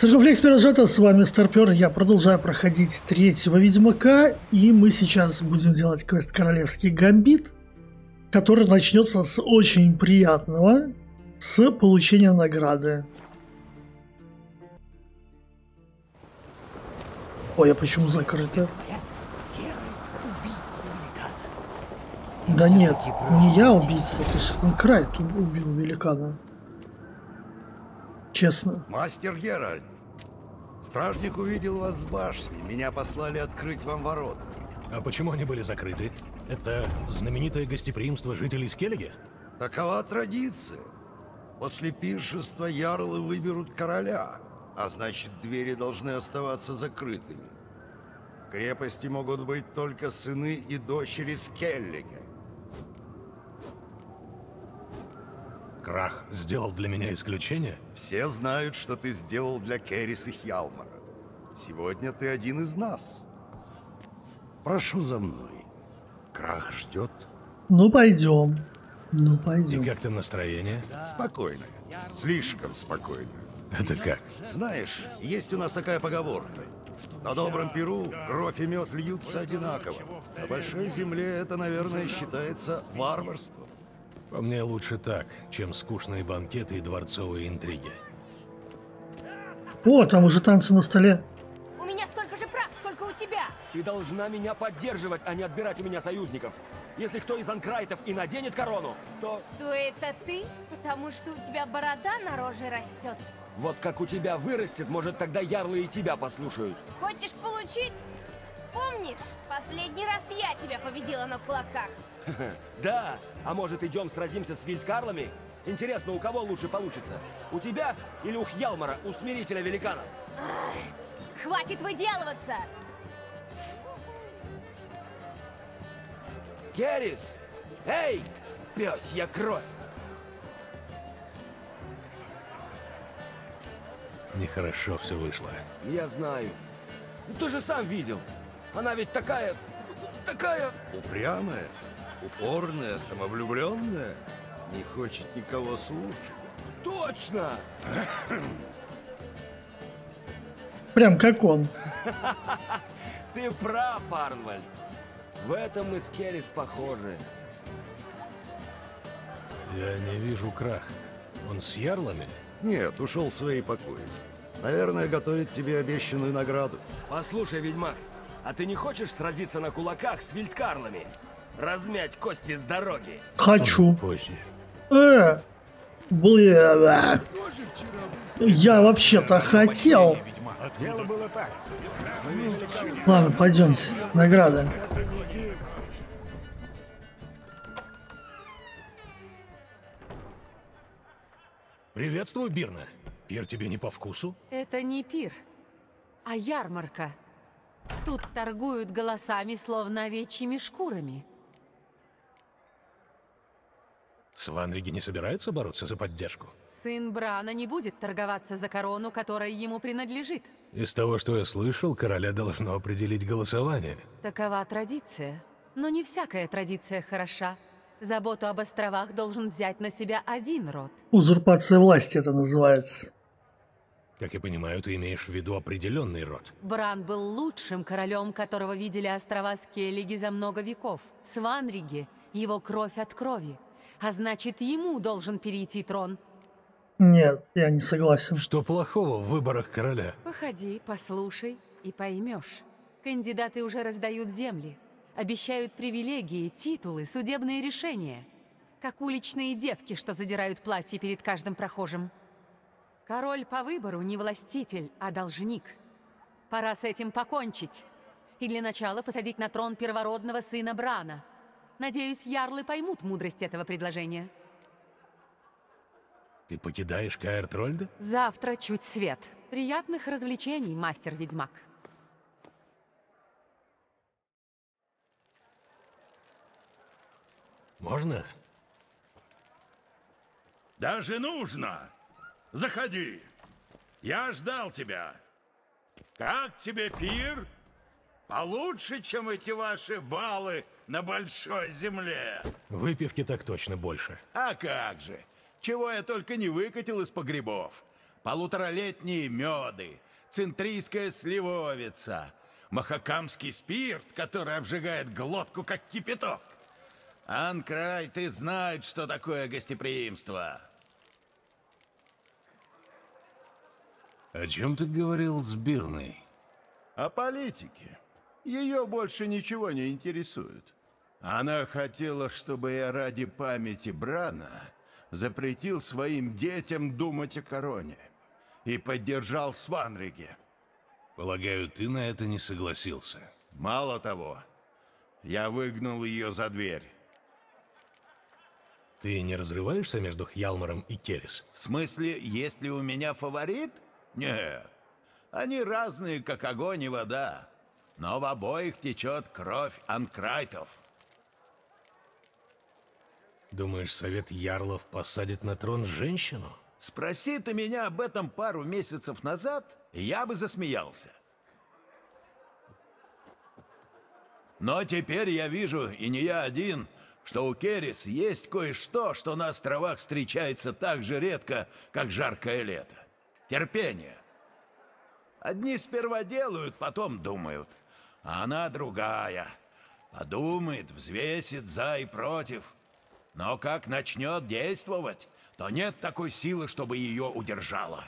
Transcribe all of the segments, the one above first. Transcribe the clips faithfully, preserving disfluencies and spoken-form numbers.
Церковля Экспиражата, с вами Старпер, я продолжаю проходить третьего Ведьмака, и мы сейчас будем делать квест Королевский Гамбит, который начнется с очень приятного, с получения награды. Ой, а почему закрыто? Да нет, не я убийца, это же Крайт убил великана. Честно. Мастер Геральт, стражник увидел вас с башни. Меня послали открыть вам ворота. А почему они были закрыты? Это знаменитое гостеприимство жителей Скеллиги? Такова традиция. После пиршества ярлы выберут короля, а значит, двери должны оставаться закрытыми. В крепости могут быть только сыны и дочери Скеллига. Крах сделал для меня исключение? Все знают, что ты сделал для Керрис и Хьялмара. Сегодня ты один из нас. Прошу за мной. Крах ждет. Ну, пойдем. Ну, пойдем. И как там настроение? Спокойно. Слишком спокойно. Это как? Знаешь, есть у нас такая поговорка. На добром перу кровь и мед льются одинаково. На большой земле это, наверное, считается варварством. По мне лучше так, чем скучные банкеты и дворцовые интриги. О, там уже танцы на столе. У меня столько же прав, сколько у тебя. Ты должна меня поддерживать, а не отбирать у меня союзников. Если кто из анкрайтов и наденет корону, то... То это ты? Потому что у тебя борода на роже растет. Вот как у тебя вырастет, может, тогда ярлы и тебя послушают. Хочешь получить? Помнишь, последний раз я тебя победила на кулаках? Да, а может, идем сразимся с вильдкарлами? Интересно, у кого лучше получится? У тебя или у Хьялмара, усмирителя великанов? Ах, хватит выделываться! Керрис! Эй! Пёсья кровь! Нехорошо все вышло. Я знаю. Ты же сам видел. Она ведь такая... такая... Упрямая, упорная, самовлюбленная. Не хочет никого слушать. Точно! Прям как он. Ты прав, Арнвальд. В этом мы с Керрис похожи. Я не вижу Краха. Он с ярлами? Нет, ушел в свои покои. Наверное, готовит тебе обещанную награду. Послушай, ведьмак, а ты не хочешь сразиться на кулаках с вильдкарлами? Размять кости с дороги? Хочу. Позже. Э, бля. Я вообще-то хотел. Дело было так. Ладно, пойдемте. Награда. Приветствую, Бирна. Пир тебе не по вкусу? Это не пир, а ярмарка. Тут торгуют голосами, словно овечьими шкурами. Сванриги не собираются бороться за поддержку? Сын Брана не будет торговаться за корону, которая ему принадлежит. Из того, что я слышал, короля должно определить голосование. Такова традиция. Но не всякая традиция хороша. Заботу об островах должен взять на себя один род. Узурпация власти это называется. Как я понимаю, ты имеешь в виду определенный род. Бран был лучшим королем, которого видели острова Скеллиги за много веков. Сванриги — его кровь от крови. А значит, ему должен перейти трон. Нет, я не согласен. Что плохого в выборах короля? Походи, послушай и поймешь. Кандидаты уже раздают земли. Обещают привилегии, титулы, судебные решения. Как уличные девки, что задирают платье перед каждым прохожим. Король по выбору не властитель, а должник. Пора с этим покончить. И для начала посадить на трон первородного сына Брана. Надеюсь, ярлы поймут мудрость этого предложения. Ты покидаешь Каэр-Трольда? Завтра чуть свет. Приятных развлечений, мастер-ведьмак. Можно? Даже нужно. Заходи. Я ждал тебя. Как тебе пир? Получше, чем эти ваши балы на большой земле. Выпивки так точно больше. А как же? Чего я только не выкатил из погребов. полуторалетние меды, центрийская сливовица, махакамский спирт, который обжигает глотку, как кипяток. Анкрайты знают, что такое гостеприимство. О чем ты говорил с Бирной? О политике. Ее больше ничего не интересует. Она хотела, чтобы я ради памяти Брана запретил своим детям думать о короне и поддержал Сванриге. Полагаю, ты на это не согласился. Мало того, я выгнал ее за дверь. Ты не разрываешься между Хьялмаром и Керрис? В смысле, есть ли у меня фаворит? Нет. Они разные, как огонь и вода. Но в обоих течет кровь анкрайтов. Думаешь, совет ярлов посадит на трон женщину? Спроси ты меня об этом пару месяцев назад, и я бы засмеялся. Но теперь я вижу, и не я один, что у Керрис есть кое-что, что на островах встречается так же редко, как жаркое лето. Терпение. Одни сперва делают, потом думают. А она другая. Подумает, взвесит за и против. Но как начнет действовать, то нет такой силы, чтобы ее удержала.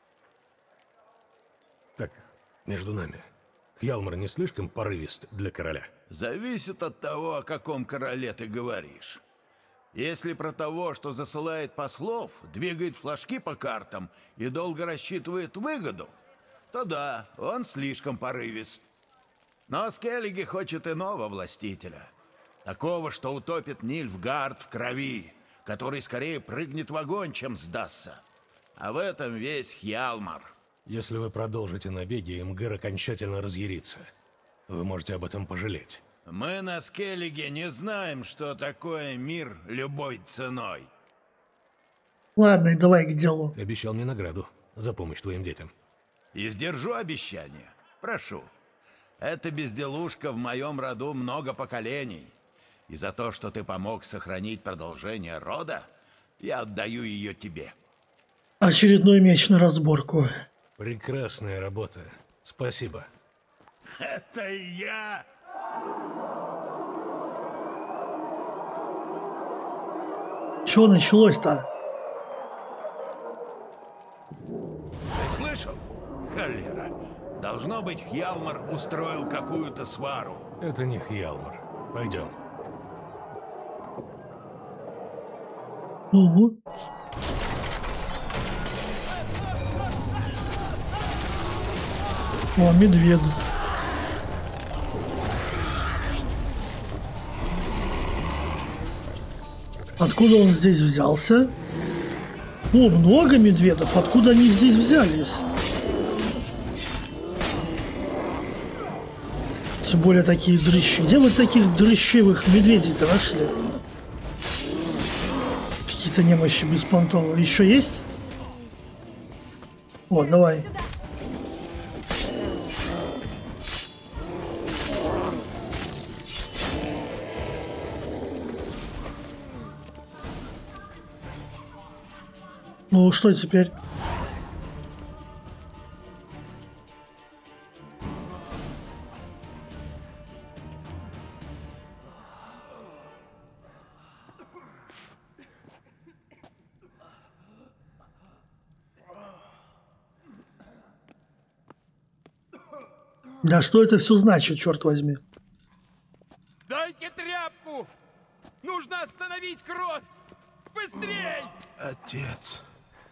Так, между нами. Хьялмар не слишком порывист для короля? Зависит от того, о каком короле ты говоришь. Если про того, что засылает послов, двигает флажки по картам и долго рассчитывает выгоду, то да, он слишком порывист. Но Скеллиги хочет иного властителя. Такого, что утопит Нильфгард в крови, который скорее прыгнет в огонь, чем сдастся. А в этом весь Хьялмар. Если вы продолжите набеги, Мгэр окончательно разъярится. Вы можете об этом пожалеть. Мы на Скеллиге не знаем, что такое мир любой ценой. Ладно, давай к делу. Ты обещал мне награду за помощь твоим детям. И сдержу обещание. Прошу. Эта безделушка в моем роду много поколений. И за то, что ты помог сохранить продолжение рода, я отдаю ее тебе. Очередной меч на разборку. Прекрасная работа. Спасибо. Это я! Чего началось-то? Ты слышал? Холера. Должно быть, Хьялмар устроил какую-то свару. Это не Хьялмар. Пойдем. Угу. О, медведь. Откуда он здесь взялся? О, много медведов. Откуда они здесь взялись? Тем более такие дрыщи. Где вы таких дрыщевых медведей-то нашли? Какие-то немощи беспонтовые. Еще есть? О, давай. Ну, что теперь? Да что это все значит, черт возьми? Дайте тряпку! Нужно остановить кровь! Быстрей! Отец.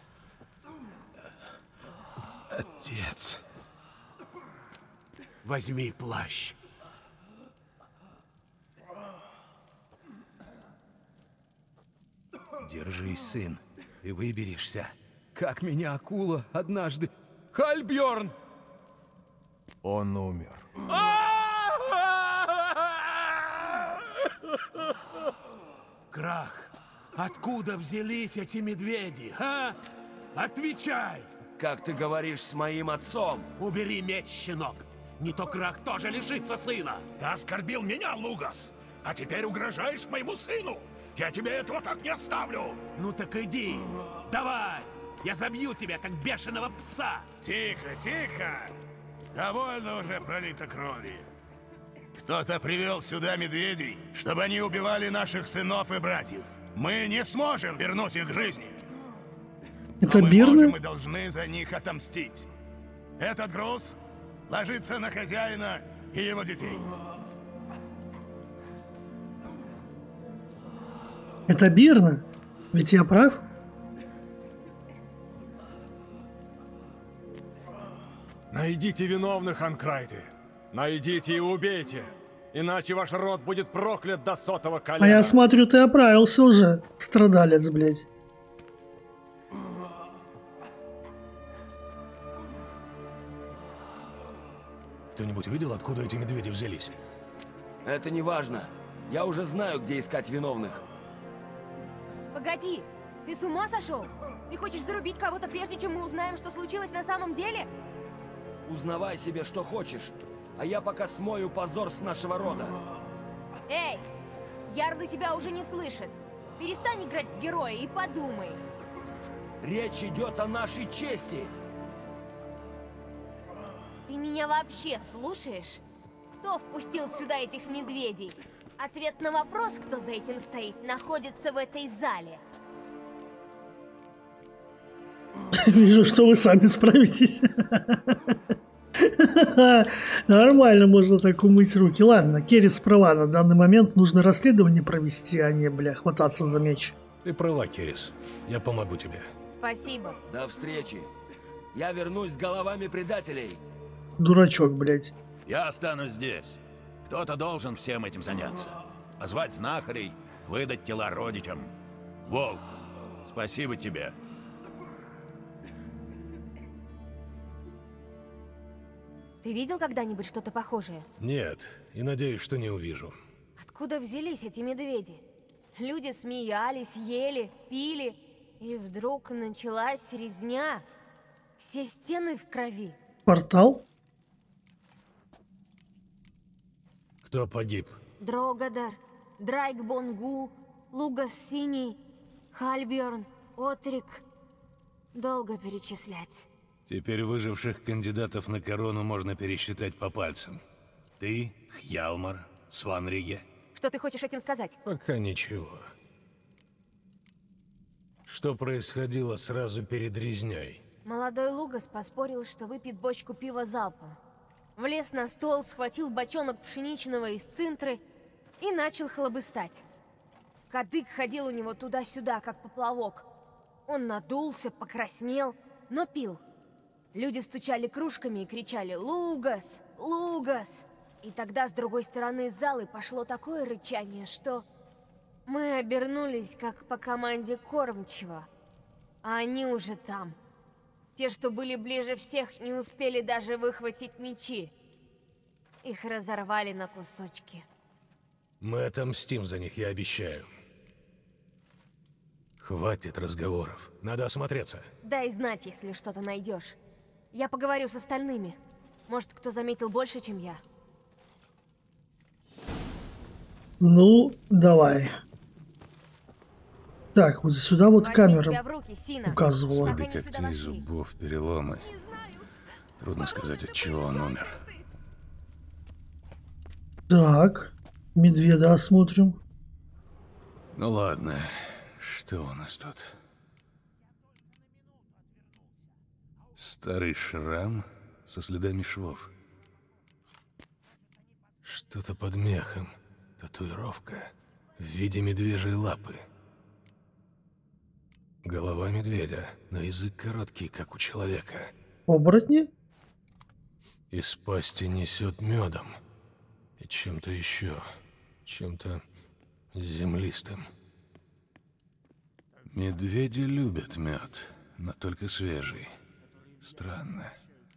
Отец. Возьми плащ. Держись, сын, и выберешься. Как меня акула однажды... Хальбьорн! Он умер. Крах, откуда взялись эти медведи, а? Отвечай! Как ты говоришь с моим отцом? Убери меч, щенок! Не то Крах тоже лишится сына! Ты оскорбил меня, Лугас, а теперь угрожаешь моему сыну. Я тебе этого так не оставлю. Ну так иди, давай, Я забью тебя, как бешеного пса! Тихо, тихо! Довольно уже пролито крови. Кто-то привел сюда медведей, чтобы они убивали наших сынов и братьев. Мы не сможем вернуть их к жизни. Это Но мы Бирны? можем и должны за них отомстить. Этот груз ложится на хозяина и его детей. Это Бирны? Ведь я прав? Найдите виновных, Анкрайты. Найдите и убейте. Иначе ваш род будет проклят до сотого колена. А я смотрю, ты оправился уже, страдалец, блядь. Кто-нибудь видел, откуда эти медведи взялись? Это не важно. Я уже знаю, где искать виновных. Погоди, ты с ума сошел? Ты хочешь зарубить кого-то, прежде чем мы узнаем, что случилось на самом деле? Узнавай себе, что хочешь. А я пока смою позор с нашего рода. Эй, Ярлы тебя уже не слышат. Перестань играть в героя и подумай. Речь идет о нашей чести. Ты меня вообще слушаешь? Кто впустил сюда этих медведей? Ответ на вопрос, кто за этим стоит, находится в этой зале. Вижу, что вы сами справитесь. Нормально можно так умыть руки. Ладно, Керрис права, на данный момент нужно расследование провести, а не, бля, хвататься за меч. Ты права, Керрис. Я помогу тебе. Спасибо. До встречи. Я вернусь с головами предателей. Дурачок, блядь. Я останусь здесь. Кто-то должен всем этим заняться. Позвать знахарей, выдать тела родичам. Волк, спасибо тебе. Ты видел когда-нибудь что-то похожее? Нет, и надеюсь, что не увижу. Откуда взялись эти медведи? Люди смеялись, ели, пили, и вдруг началась резня. Все стены в крови. Портал? Кто погиб? Дрогадар, Драйк-Бонгу, Лугас Синий, Хальбjörn, Отрик. Долго перечислять. Теперь выживших кандидатов на корону можно пересчитать по пальцам. Ты, Хьялмар, Сванриге. Что ты хочешь этим сказать? Пока ничего. Что происходило сразу перед резней? Молодой Лугас поспорил, что выпьет бочку пива залпом. Влез на стол, схватил бочонок пшеничного из цинтры и начал хлобыстать. Кадык ходил у него туда-сюда, как поплавок. Он надулся, покраснел, но пил. Люди стучали кружками и кричали «Лугас! Лугас!». И тогда с другой стороны залы пошло такое рычание, что мы обернулись, как по команде кормчего. А они уже там. Те, что были ближе всех, не успели даже выхватить мечи. Их разорвали на кусочки. Мы отомстим за них, я обещаю. Хватит разговоров. Надо осмотреться. Дай знать, если что-то найдешь. Я поговорю с остальными. Может, кто заметил больше, чем я. Ну, давай. Так, вот сюда вот Возьми камера себя в руки, Сина. указывала. Как они сюда Кости, вошли? зубов, переломы. Трудно сказать, от чего он умер. Так, медведа осмотрим. Ну ладно, что у нас тут? Старый шрам со следами швов. Что-то под мехом. Татуировка в виде медвежьей лапы. Голова медведя, но язык короткий, как у человека. Оборотни? Из пасти несет медом. И чем-то еще. Чем-то землистым. Медведи любят мед, но только свежий. Странно.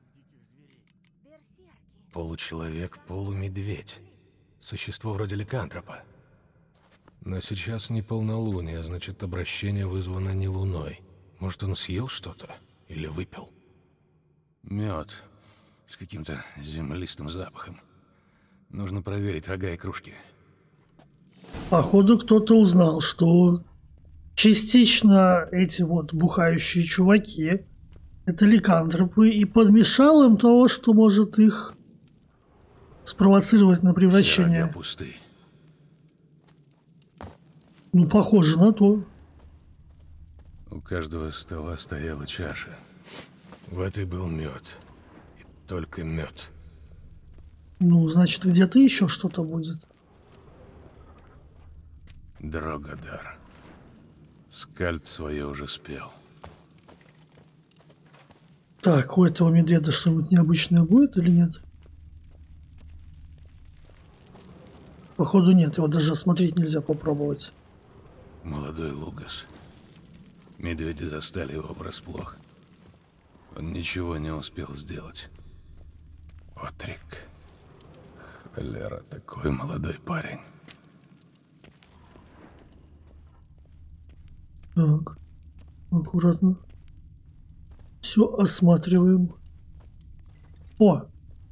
Получеловек, полумедведь. Существо вроде ликантропа. Но сейчас не полнолуние, значит, обращение вызвано не луной. Может, он съел что-то? Или выпил? Мед с каким-то землистым запахом. Нужно проверить рога и кружки. Походу, кто-то узнал, что частично эти вот бухающие чуваки — это ликантропы, и подмешал им того, что может их спровоцировать на превращение. Все пусты. Ну, похоже на то. У каждого стола стояла чаша. В этой был мед. И только мед. Ну, значит, где-то еще что-то будет. Дрогодар. Скальд свое уже спел. Так, у этого медведя что-нибудь необычное будет или нет? Походу нет, его даже осмотреть нельзя попробовать. Молодой Лугас. Медведи застали его врасплох. Он ничего не успел сделать. Отрик. Холера, такой молодой парень. Так, аккуратно. Все осматриваем. О!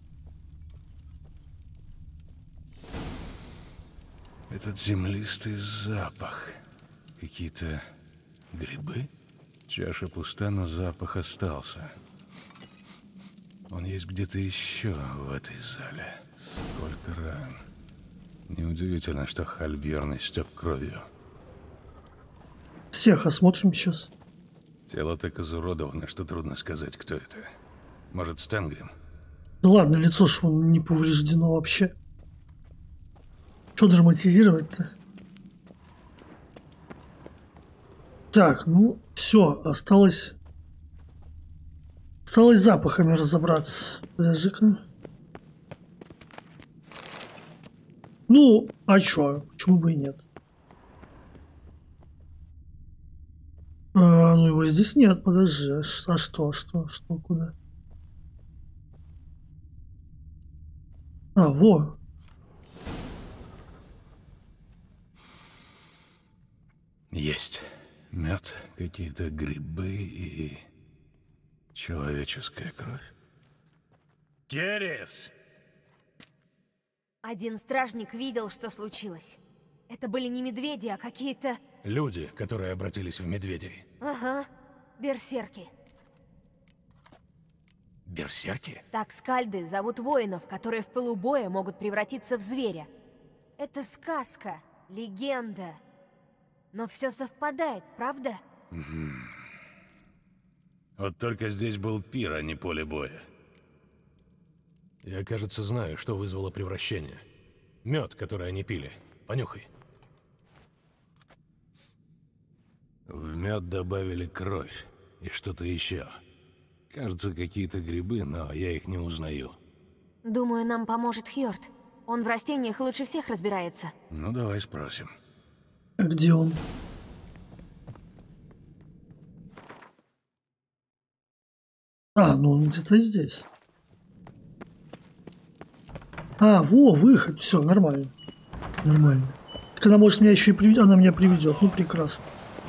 Этот землистый запах. Какие-то грибы? Чаша пуста, но запах остался. Он есть где-то еще в этой зале. Сколько ран. Неудивительно, что Хальбьерн истек кровью. Всех осмотрим сейчас. Тело так изуродовано, что трудно сказать, кто это. Может, Стенгрим? Да ладно, лицо ж вон не повреждено вообще. Что драматизировать-то? Так, ну, все, осталось... Осталось запахами разобраться. Подожди-ка. Ну, а чё? Почему бы и нет? А, ну, его здесь нет, подожди. А что, что, что, куда? А, во. Есть. Мед, какие-то грибы и человеческая кровь. Керрис! Один стражник видел, что случилось. Это были не медведи, а какие-то... Люди, которые обратились в медведей. Ага, берсерки. Берсерки? Так скальды зовут воинов, которые в пылу боя могут превратиться в зверя. Это сказка, легенда. Но все совпадает, правда? Угу. Вот только здесь был пир, а не поле боя. Я, кажется, знаю, что вызвало превращение. Мед, который они пили. Понюхай. В мед добавили кровь и что-то еще. Кажется, какие-то грибы, но я их не узнаю. Думаю, нам поможет Хьорд. Он в растениях лучше всех разбирается. Ну, давай спросим. А где он? А, ну он где-то здесь. А, во, выход, все, нормально. Нормально. Так она, может, меня еще и приведет, она меня приведет, ну прекрасно.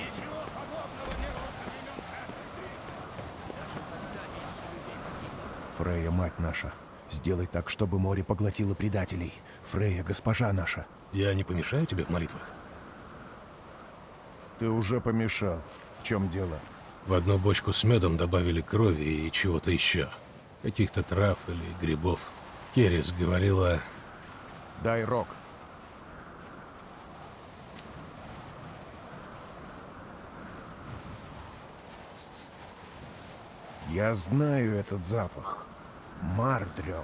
Фрейя, мать наша, сделай так, чтобы море поглотило предателей. Фрейя, госпожа наша. Я не помешаю тебе в молитвах? Ты уже помешал. В чем дело? В одну бочку с медом добавили крови и чего-то еще. Каких-то трав или грибов. Керрис говорила... Дай рог. Я знаю этот запах. Мардрём.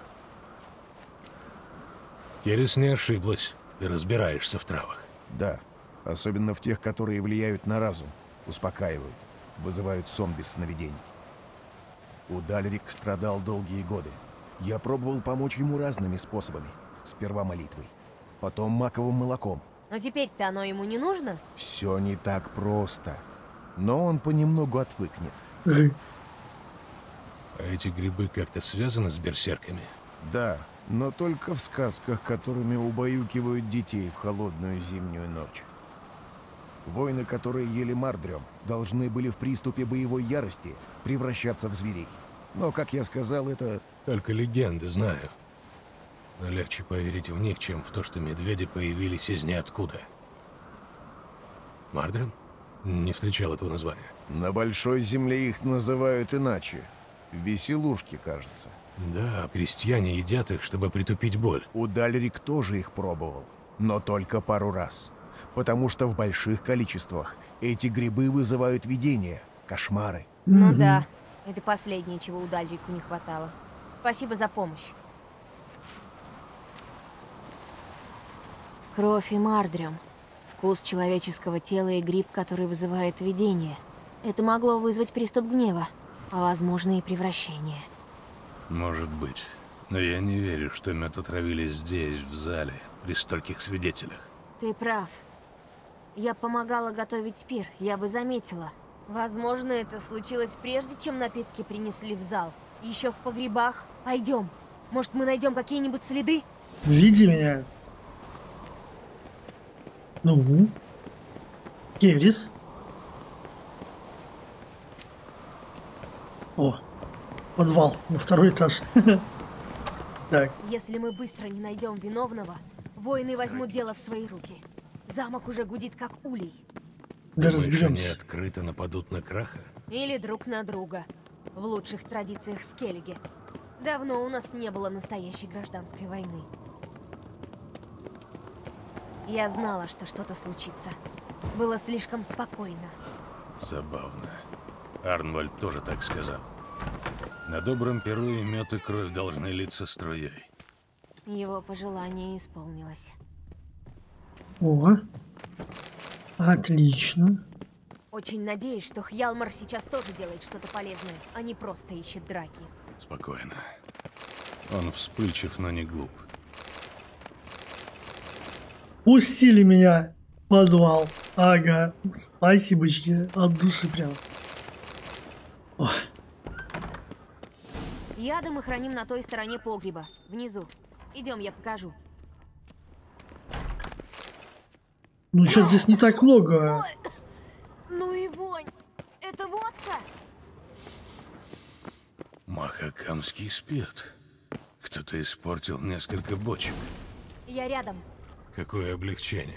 Керрис не ошиблась. Ты разбираешься в травах. Да. Особенно в тех, которые влияют на разум. Успокаивают. Вызывают сон без сновидений. Удальрик страдал долгие годы. Я пробовал помочь ему разными способами. Сперва молитвой. Потом маковым молоком. Но теперь-то оно ему не нужно? Все не так просто. Но он понемногу отвыкнет. А эти грибы как-то связаны с берсерками? Да, но только в сказках, которыми убаюкивают детей в холодную зимнюю ночь. Воины, которые ели мардрём, должны были в приступе боевой ярости превращаться в зверей. Но, как я сказал, это... Только легенды знаю. Но легче поверить в них, чем в то, что медведи появились из ниоткуда. Мардрём? Не встречал этого названия. На Большой Земле их называют иначе. Веселушки, кажется. Да, крестьяне едят их, чтобы притупить боль. Удальрик тоже их пробовал, но только пару раз. Потому что в больших количествах эти грибы вызывают видения, кошмары. Ну Мгм. да, это последнее, чего Удальрику не хватало. Спасибо за помощь. Кровь и мардрем. Вкус человеческого тела и гриб, который вызывает видение. Это могло вызвать приступ гнева, а возможно и превращение. Может быть. Но я не верю, что мед отравили здесь, в зале, при стольких свидетелях. Ты прав. Я помогала готовить пир, я бы заметила. Возможно, это случилось прежде, чем напитки принесли в зал. Еще в погребах. Пойдем. Может, мы найдем какие-нибудь следы? Види меня. Ну? Керрис? О, подвал на второй этаж. Так, Если мы быстро не найдем виновного, воины возьмут дело в свои руки. Замок уже гудит, как улей. да Думаешь, они разберемся. открыто нападут на Краха? Или друг на друга. В лучших традициях Скеллиги. Давно у нас не было настоящей гражданской войны. Я знала, что что-то случится. Было слишком спокойно. Забавно. Арнвальд тоже так сказал. На добром перу и мед, и кровь должны литься струей. Его пожелание исполнилось. О, отлично. Очень надеюсь, что Хьялмар сейчас тоже делает что-то полезное, а не просто ищет драки. Спокойно. Он вспыльчив, но не глуп. Пустили меня в подвал. Ага, спасибочки, от души прям. Ох. Яды мы храним на той стороне погреба, внизу. Идем, я покажу. Ну что здесь не так много. Ну и вонь! Это водка! Махакамский спирт. Кто-то испортил несколько бочек. Я рядом. Какое облегчение.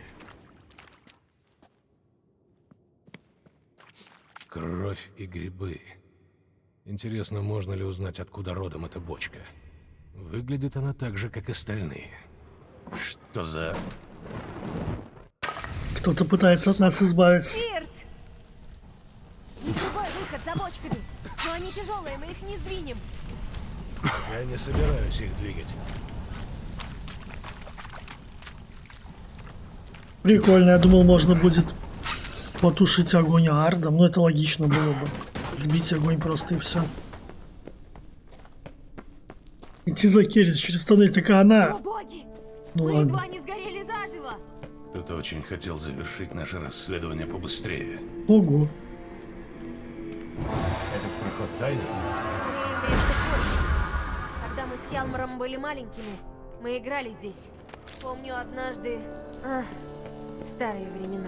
Кровь и грибы. Интересно, можно ли узнать, откуда родом эта бочка? Выглядит она так же, как остальные. Что за... Кто-то пытается от нас избавиться. Спирт! Есть другой выход за бочками. Но они тяжелые, мы их не сдвинем. Я не собираюсь их двигать. Прикольно, я думал, можно будет потушить огонь ардом, но это логично было бы. Сбить огонь просто и все. Идти за Керрис через тоннель, так О она... боги! Ну Мы ладно. едва не сгорели заживо! Кто-то очень хотел завершить наше расследование побыстрее. Ого. Этот проход тайный? Скорее, прежде пользовались. Когда мы с Хьялмаром были маленькими, мы играли здесь. Помню однажды... Ах, старые времена.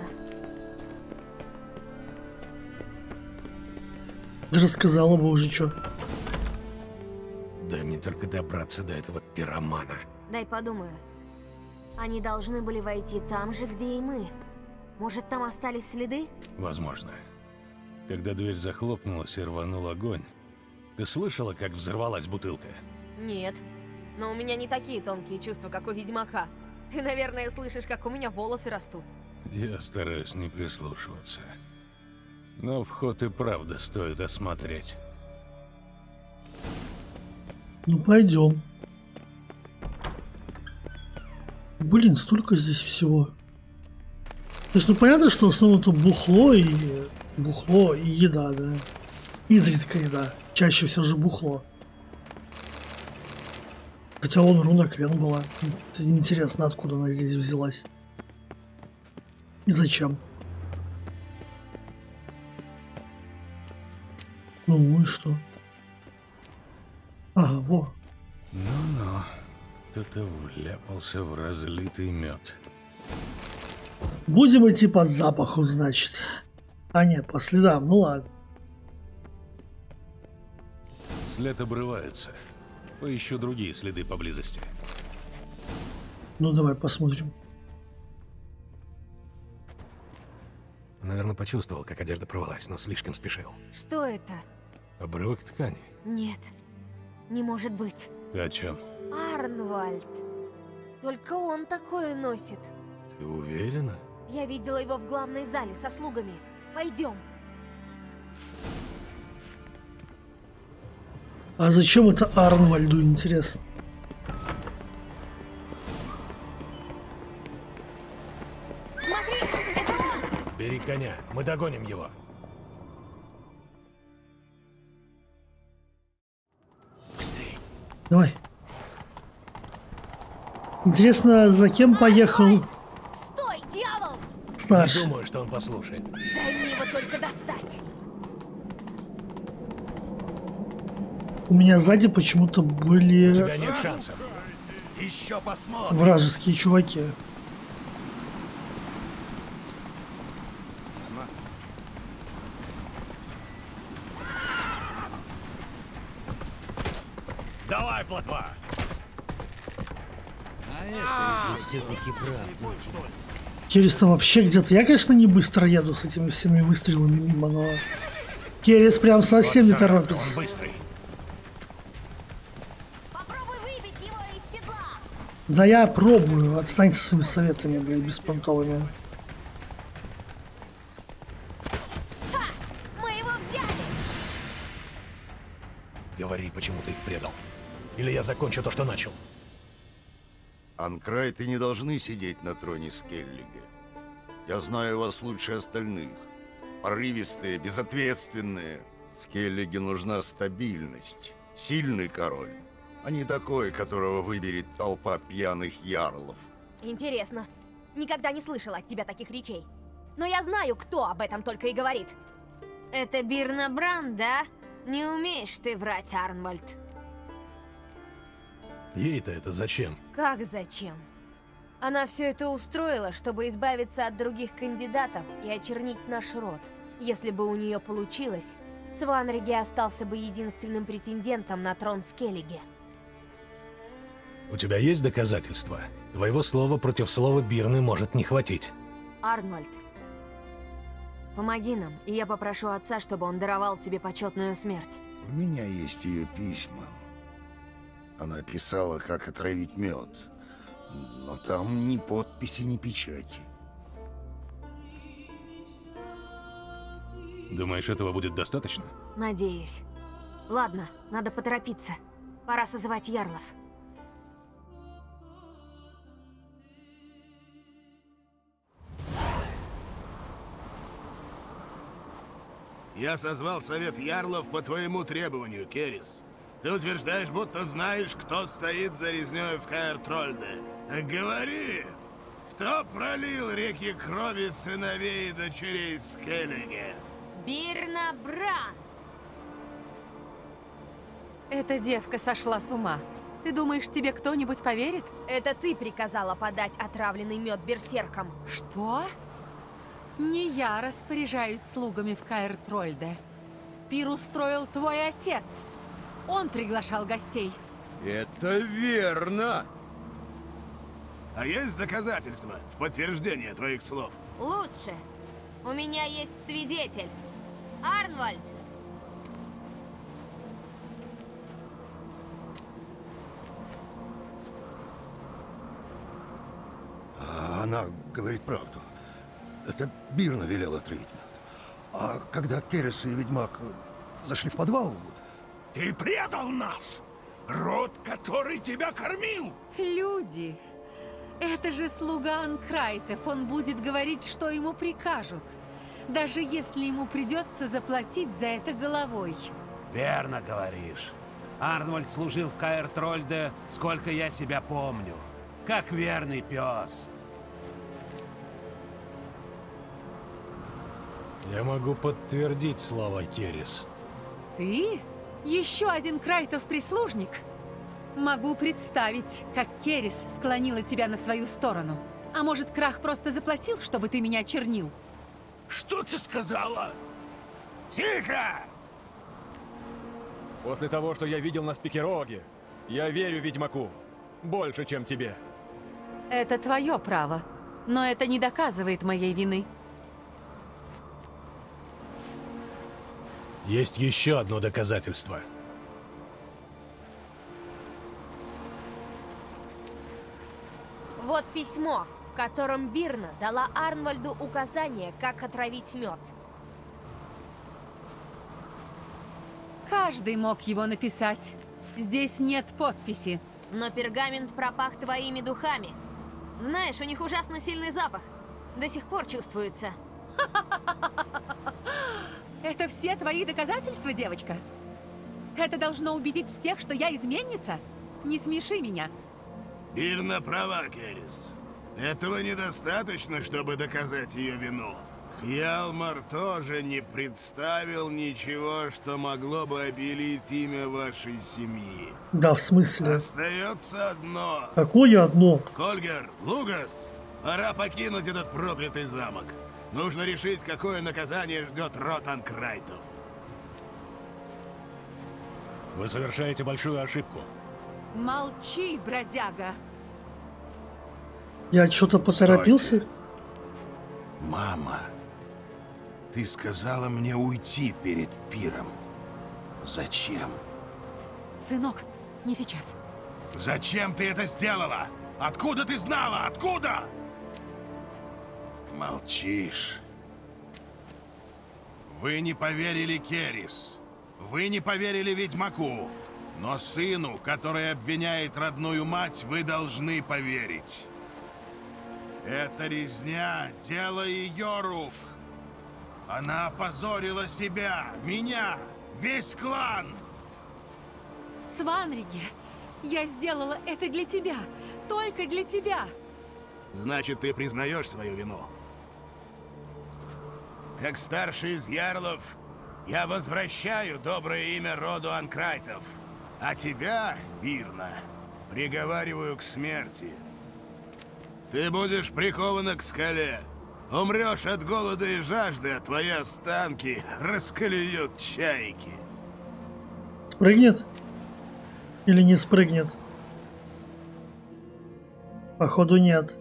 Да рассказала бы уже что. Дай мне только добраться до этого пиромана. Дай подумаю. Они должны были войти там же, где и мы. Может, там остались следы? Возможно. Когда дверь захлопнулась и рванул огонь, ты слышала, как взорвалась бутылка? Нет. Но у меня не такие тонкие чувства, как у ведьмака. Ты, наверное, слышишь, как у меня волосы растут. Я стараюсь не прислушиваться. Но вход и правда стоит осмотреть. Ну пойдем. Блин, столько здесь всего. То есть, ну понятно, что в основном это бухло и бухло и еда, да. Изредка еда. Чаще всего же бухло. Хотя вон руна Квен была. Интересно, откуда она здесь взялась. И зачем? Ну и что? Ага, во. Ну-ну, кто-то вляпался в разлитый мед. Будем идти по запаху, значит. А нет, по следам, ну ладно. След обрывается. Поищу другие следы поблизости. Ну давай посмотрим. Наверное, почувствовал, как одежда порвалась, но слишком спешил. Что это? Обрывок ткани. Нет, не может быть. Ты о чем? Арнвальд. Только он такое носит. Ты уверена? Я видела его в главной зале со слугами. Пойдем. А зачем это Арнвальду, интересно? Смотри, это он! Бери коня, мы догоним его. Быстрей. Давай. Интересно, за кем поехал Стой, дьявол! Не старший? думаю, что он послушает. Дай мне его только достать. У меня сзади почему-то У были тебя нет шансов. Еще посмотрим. вражеские чуваки. Давай, плотва! Керрис там вообще где-то. Я, конечно, не быстро еду с этими всеми выстрелами мимо, но Керрис прям совсем не Вот зараза, торопится. Он быстрый. Попробуй выбить его из седла. Да я пробую. Отстань со своими советами, блядь, беспонтовыми. Ха! Мы его взяли! Говори, почему ты их предал. Или я закончу то, что начал. Анкрайты не должны сидеть на троне Скеллига. Я знаю вас лучше остальных. Порывистые, безответственные. Скеллиге нужна стабильность. Сильный король, а не такой, которого выберет толпа пьяных ярлов. Интересно. Никогда не слышала от тебя таких речей. Но я знаю, кто об этом только и говорит. Это Бирна Бранд, да? Не умеешь ты врать, Арнвальд. Ей-то это зачем? Как зачем? Она все это устроила, чтобы избавиться от других кандидатов и очернить наш род. Если бы у нее получилось, Сванриги остался бы единственным претендентом на трон Скеллиге. У тебя есть доказательства? Твоего слова против слова Бирны может не хватить. Арнвальд, помоги нам, и я попрошу отца, чтобы он даровал тебе почетную смерть. У меня есть ее письма. Она писала, как отравить мед. Но там ни подписи, ни печати. Думаешь, этого будет достаточно? Надеюсь. Ладно, надо поторопиться. Пора созывать ярлов. Я созвал совет ярлов по твоему требованию, Керрис. Ты утверждаешь, будто знаешь, кто стоит за резнёй в Каэр-Трольде. Так говори, кто пролил реки крови сыновей и дочерей Скеллиге? Бирна Бранд! Эта девка сошла с ума. Ты думаешь, тебе кто-нибудь поверит? Это ты приказала подать отравленный мед берсеркам. Что? Не я распоряжаюсь слугами в Каэр-Трольде. Пир устроил твой отец. Он приглашал гостей. Это верно. А есть доказательства в подтверждение твоих слов? Лучше. У меня есть свидетель. Арнвальд! А она говорит правду. Это Бирна велела отравить мед. А когда Керрис и ведьмак зашли в подвал... Ты предал нас! Род, который тебя кормил! Люди! Это же слуга Анкрайтов. Он будет говорить, что ему прикажут. Даже если ему придется заплатить за это головой. Верно говоришь. Арнвальд служил в Каэр-Трольде, сколько я себя помню. Как верный пес. Я могу подтвердить слова Керрис. Ты? Еще один Крайтов прислужник? Могу представить, как Керрис склонила тебя на свою сторону. А может, Крах просто заплатил, чтобы ты меня очернил? Что ты сказала? Тихо! После того, что я видел на Спикероге, я верю ведьмаку. Больше, чем тебе. Это твое право. Но это не доказывает моей вины. Есть еще одно доказательство. Вот письмо, в котором Бирна дала Арнвальду указание, как отравить мед. Каждый мог его написать. Здесь нет подписи. Но пергамент пропах твоими духами. Знаешь, у них ужасно сильный запах. До сих пор чувствуется. Это все твои доказательства, девочка? Это должно убедить всех, что я изменница? Не смеши меня. Бирна права, Керрис. Этого недостаточно, чтобы доказать ее вину. Хьялмар тоже не представил ничего, что могло бы обелить имя вашей семьи. Да, в смысле? Остается одно. Какое одно? Кольгер, Лугас, пора покинуть этот проклятый замок. Нужно решить, какое наказание ждет род Анкрайтов. Вы совершаете большую ошибку. Молчи, бродяга. Я что-то поторопился? Стойте. Мама, ты сказала мне уйти перед пиром. Зачем? Сынок, не сейчас. Зачем ты это сделала? Откуда ты знала? Откуда? Молчишь. Вы не поверили Керрис. Вы не поверили ведьмаку. Но сыну, который обвиняет родную мать, вы должны поверить. Это резня, дело ее рук. Она опозорила себя, меня, весь клан. Сванриге, я сделала это для тебя. Только для тебя. Значит, ты признаешь свою вину? Как старший из ярлов, я возвращаю доброе имя роду Анкрайтов. А тебя, Бирна, приговариваю к смерти. Ты будешь прикована к скале. Умрешь от голода и жажды, а твои останки расколеют чайки. Спрыгнет? Или не спрыгнет? Походу нет.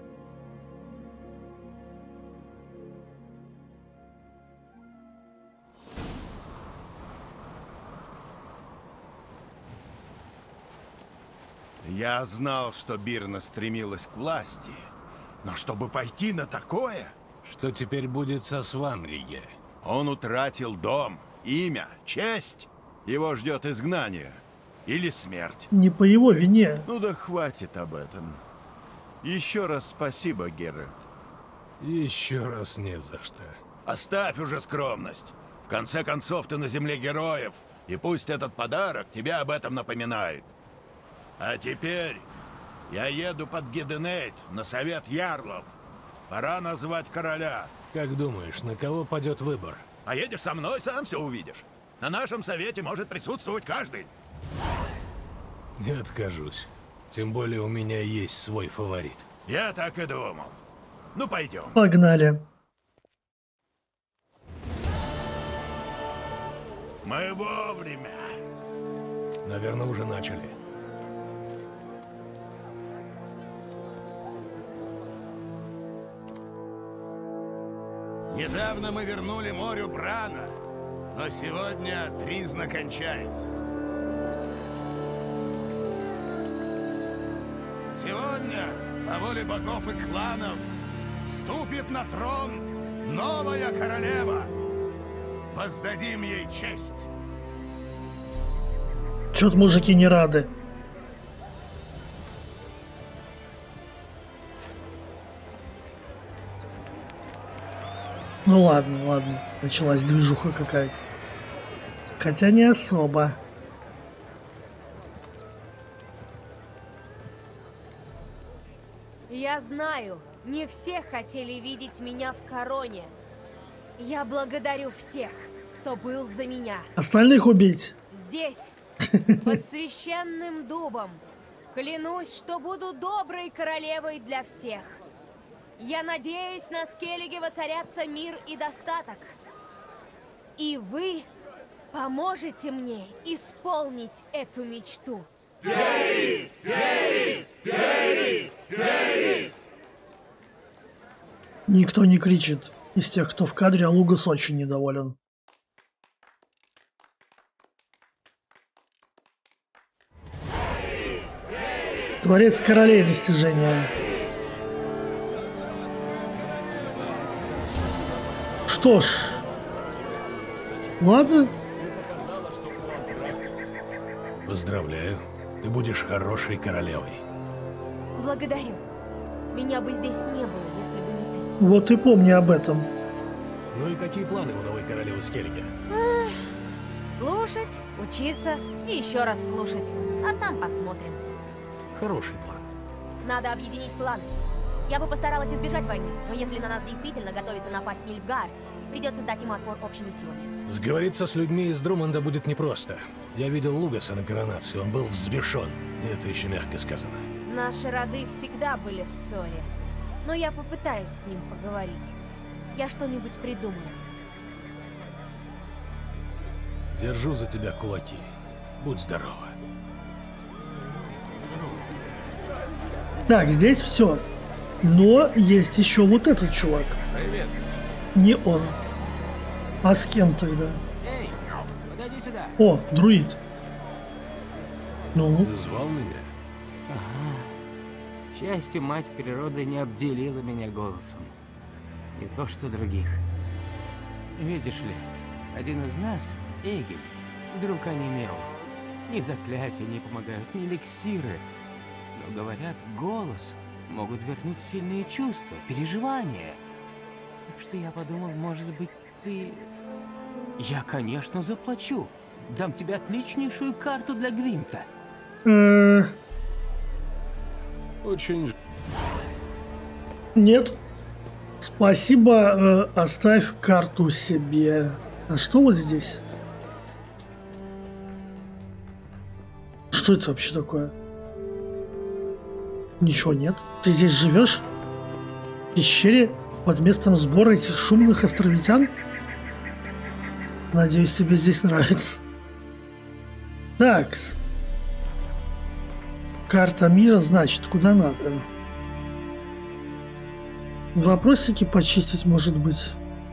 Я знал, что Бирна стремилась к власти. Но чтобы пойти на такое... Что теперь будет со Сванриге? Он утратил дом, имя, честь. Его ждет изгнание. Или смерть. Не по его вине. Ну да хватит об этом. Еще раз спасибо, Геральт. Еще раз не за что. Оставь уже скромность. В конце концов, ты на земле героев. И пусть этот подарок тебя об этом напоминает. А теперь я еду под Гиденейт на совет ярлов. Пора назвать короля. Как думаешь, на кого падет выбор? Поедешь со мной, сам все увидишь. На нашем совете может присутствовать каждый. Не откажусь. Тем более у меня есть свой фаворит. Я так и думал. Ну, пойдем. Погнали. Мы вовремя. Наверное, уже начали. Недавно мы вернули морю Брана, но сегодня тризна кончается. Сегодня, по воле богов и кланов, ступит на трон новая королева. Воздадим ей честь. Чё-то мужики не рады. Ну ладно, ладно. Началась движуха какая-то. Хотя не особо. Я знаю, не все хотели видеть меня в короне. Я благодарю всех, кто был за меня. Остальных убить. Здесь, под священным дубом, клянусь, что буду доброй королевой для всех. Я надеюсь, на Скеллиге воцарятся мир и достаток. И вы поможете мне исполнить эту мечту. Керрис! Керрис! Керрис! Керрис! Никто не кричит из тех, кто в кадре, а Лугас очень недоволен. Дворец королей достижения. Что ж, ладно. Поздравляю, ты будешь хорошей королевой. Благодарю. Меня бы здесь не было, если бы не ты. Вот и помни об этом. Ну и какие планы у новой королевы Скеллиги? Слушать, учиться и еще раз слушать. А там посмотрим. Хороший план. Надо объединить планы. Я бы постаралась избежать войны, но если на нас действительно готовится напасть Нильфгаард, придется дать им отпор общими силами. Сговориться с людьми из Друмонда будет непросто. Я видел Лугаса на коронации, он был взбешен. И это еще мягко сказано. Наши роды всегда были в ссоре. Но я попытаюсь с ним поговорить. Я что-нибудь придумаю. Держу за тебя кулаки. Будь здорова. Так, здесь все. Но есть еще вот этот чувак. Привет. Не он. А с кем тогда? Эй, подойди сюда. О, друид. Ну? Ты звал меня? Ага. К счастью, мать природы не обделила меня голосом. Не то что других. Видишь ли, один из нас, Эгель, вдруг онемел. Ни заклятия не помогают, ни эликсиры. Но, говорят, голос могут вернуть сильные чувства, переживания. Так что я подумал, может быть, ты... Я, конечно, заплачу. Дам тебе отличнейшую карту для Гвинта. Очень... Нет. Спасибо, э, оставь карту себе. А что вот здесь? Что это вообще такое? Ничего нет. Ты здесь живешь? В пещере? Под местом сбора этих шумных островитян? Надеюсь, тебе здесь нравится. Такс. Карта мира, значит, куда надо? Вопросики почистить, может быть.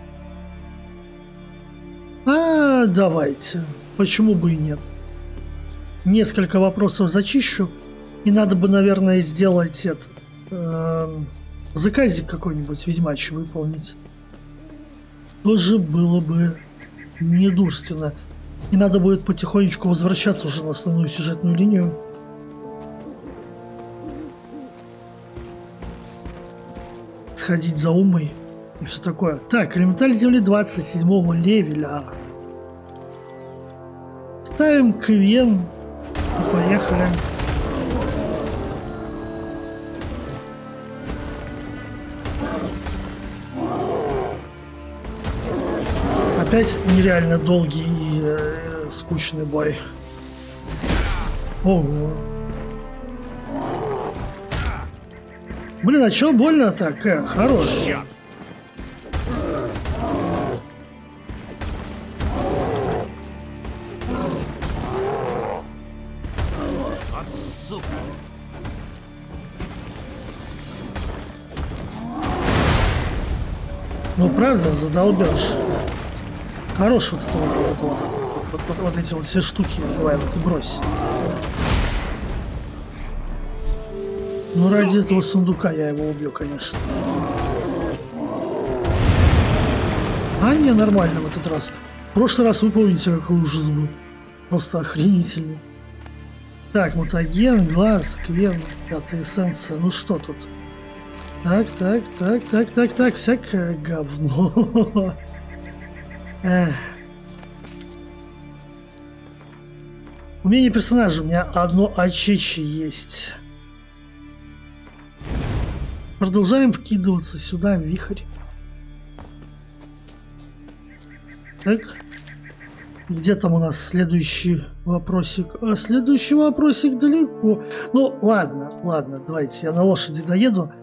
А, давайте. Почему бы и нет? Несколько вопросов зачищу. И надо бы, наверное, сделать это. Э, заказик какой-нибудь ведьмачий выполнить. Тоже было бы недурственно. И надо будет потихонечку возвращаться уже на основную сюжетную линию. Сходить за Умой и все такое. Так, элементаль земли двадцать седьмого левеля. Ставим Квен и поехали. Опять нереально долгий и э, скучный бой. Ого. Блин, а чё больно так? Э, хорош. От сука. Ну правда, задолбёшь. Хорош вот это вот, вот, вот, вот, вот, вот эти вот все штуки, давай, вот и брось. Ну ради этого сундука я его убью, конечно. А не, нормально в этот раз. В прошлый раз вы помните, какой ужас был. Просто охренительный. Так, мутаген, глаз, квен, пятая эссенция. Ну что тут? Так, так, так, так, так, так, всякое говно. Эх. Умение персонажа. У меня одно очечи есть. Продолжаем вкидываться сюда, в вихрь. Так. Где там у нас следующий вопросик? А следующий вопросик далеко. Ну, ладно, ладно, давайте я на лошади доеду.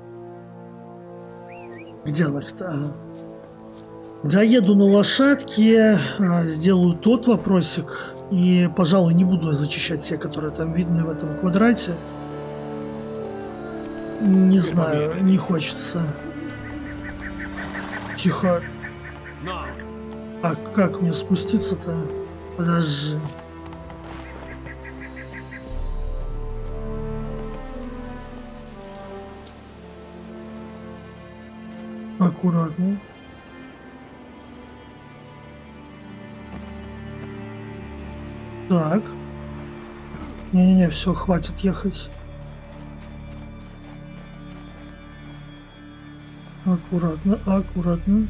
Где она? Ага. Доеду на лошадке, сделаю тот вопросик. И, пожалуй, не буду зачищать те, которые там видны в этом квадрате. Не знаю, не хочется. Тихо. А как мне спуститься-то? Подожди. Аккуратно. Так. Не-не-не, все, хватит ехать. Аккуратно, аккуратно.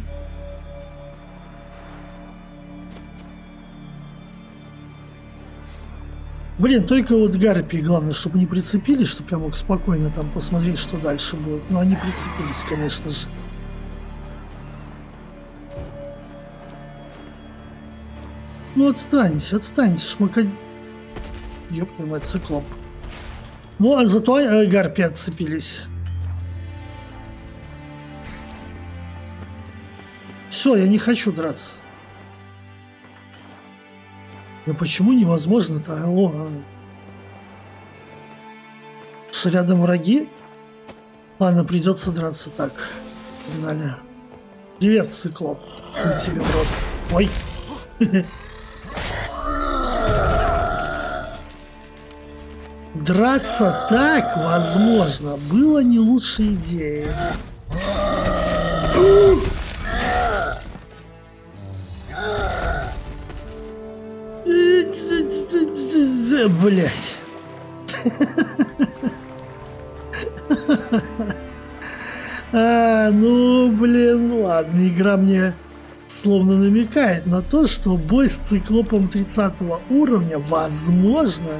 Блин, только вот гарпии, главное, чтобы не прицепились, чтобы я мог спокойно там посмотреть, что дальше будет. Но они прицепились, конечно же. Ну отстаньте, отстаньте, шмака... Ёб твою мать, циклоп. Ну, а зато э, гарпии отцепились. Все, я не хочу драться. Но почему невозможно-то? Алло. Что рядом враги? Ладно, придется драться так. Погнали. Привет, циклоп. Ну, тебе в рот. Ой. Драться так, возможно, было не лучшей идеей. Блять. А, ну, блин, ладно, игра мне словно намекает на то, что бой с циклопом тридцатого уровня, возможно,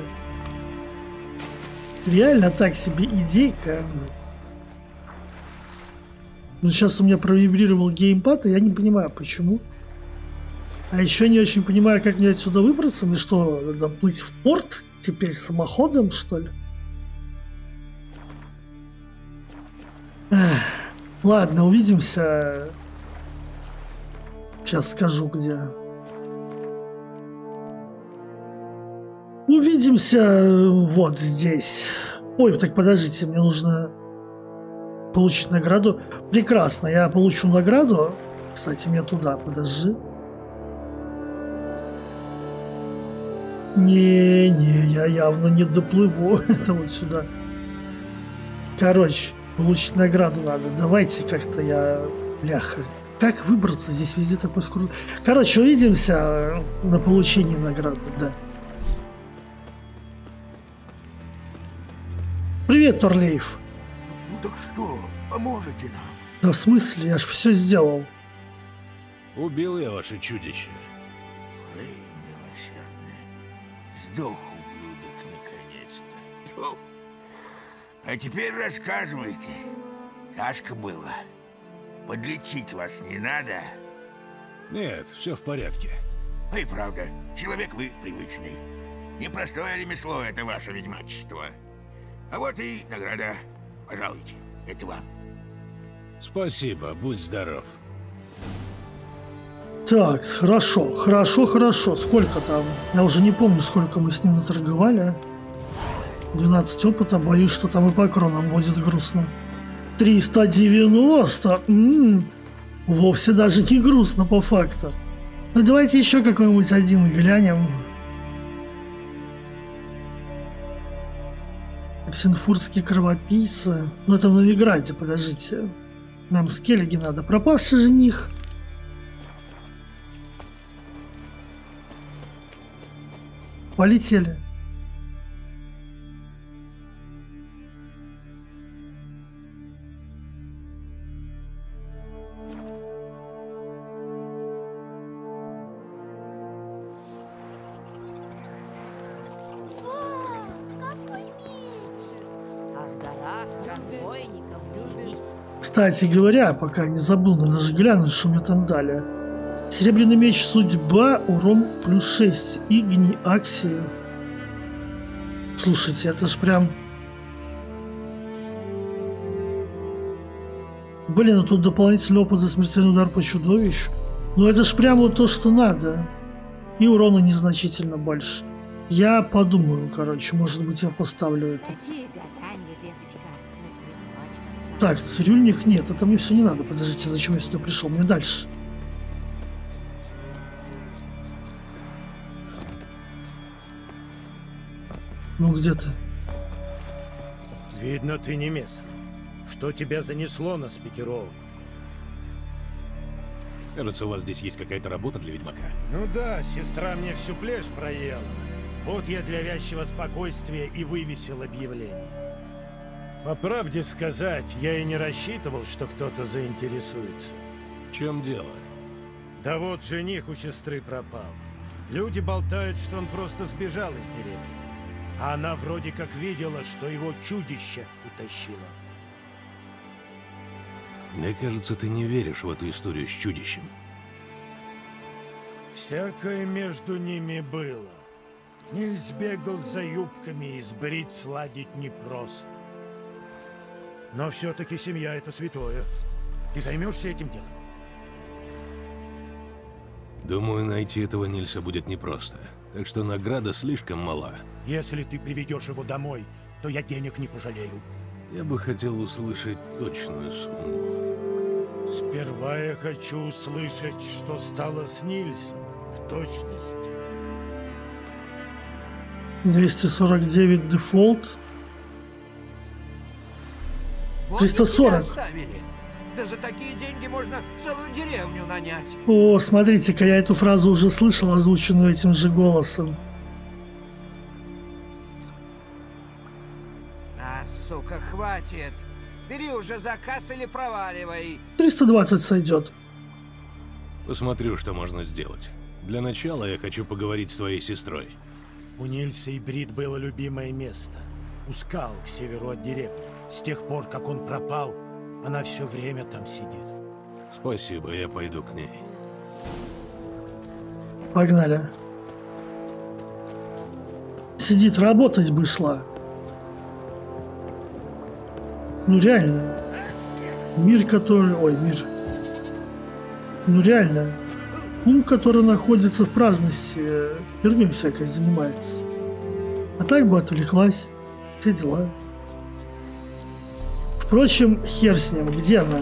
реально так себе идейка. Но сейчас у меня провибрировал геймпад, и я не понимаю, почему. А еще не очень понимаю, как мне отсюда выбраться. Мне что, надо плыть в порт теперь самоходом, что ли? Эх, ладно, увидимся. Сейчас скажу, где. Увидимся вот здесь. Ой, так подождите, мне нужно получить награду. Прекрасно, я получу награду. Кстати, мне туда, подожди. Не-не, я явно не доплыву. Это вот сюда. Короче, получить награду надо. Давайте как-то я... Бляха. Как выбраться? Здесь везде такой скрут. Короче, увидимся на получении награды, да. Привет, Торлеев. Ну так что, поможете нам? Да в смысле? Я ж все сделал. Убил я ваше чудище. Фрей милосердный. Сдох, ублюдок, наконец-то. Фу. А теперь рассказывайте. Тяжко было. Подлечить вас не надо? Нет, все в порядке. И правда, человек вы привычный. Непростое ремесло это ваше ведьмачество. А вот и награда. Пожалуйте, это вам. Спасибо, будь здоров. Так, хорошо, хорошо, хорошо. Сколько там? Я уже не помню, сколько мы с ним наторговали. двенадцать опыта, боюсь, что там и по кронам будет грустно. триста девяносто? М-м-м. Вовсе даже не грустно по факту. Ну давайте еще какой-нибудь один глянем. Оксенфурские кровопийцы. Ну это в Новиграде, подождите. Нам скеллиги надо. Пропавший жених. Полетели. Кстати говоря, пока не забыл, надо же глянуть, что мне там дали. Серебряный меч судьба, урон плюс шесть, игни, аксии. Слушайте, это ж прям... Блин, а тут дополнительный опыт за смертельный удар по чудовищу. Ну это ж прям вот то, что надо. И урона незначительно больше. Я подумаю, короче, может быть я поставлю это. Так, цирюльник нет, это мне все не надо. Подождите, зачем я сюда пришел? Мне дальше. Ну где ты? Видно, ты не местный. Что тебя занесло на Спикерол? Кажется, у вас здесь есть какая-то работа для ведьмака. Ну да, сестра мне всю плешь проела. Вот я для вязчего спокойствия и вывесил объявление. По правде сказать, я и не рассчитывал, что кто-то заинтересуется. В чем дело? Да вот жених у сестры пропал. Люди болтают, что он просто сбежал из деревни. А она вроде как видела, что его чудище утащило. Мне кажется, ты не веришь в эту историю с чудищем. Всякое между ними было. Нильс бегал за юбками, и сбрить сладить непросто. Но все-таки семья — это святое. Ты займешься этим делом? Думаю, найти этого Нильса будет непросто. Так что награда слишком мала. Если ты приведешь его домой, то я денег не пожалею. Я бы хотел услышать точную сумму. Сперва я хочу услышать, что стало с Нильсом в точности. двести сорок девять дефолт. триста сорок. Да за такие деньги можно целую деревню нанять. О, смотрите-ка, я эту фразу уже слышал, озвученную этим же голосом. А, сука, хватит. Бери уже заказ или проваливай. триста двадцать сойдет. Посмотрю, что можно сделать. Для начала я хочу поговорить с твоей сестрой. У Нильса и Брит было любимое место. У скал к северу от деревни. С тех пор, как он пропал, она все время там сидит. Спасибо, я пойду к ней. Погнали. Сидит, работать бы шла. Ну реально. Мир, который... Ой, мир. Ну реально. Ум, который находится в праздности, херней всякой занимается. А так бы отвлеклась. Все дела. Впрочем, хер с ним. Где она?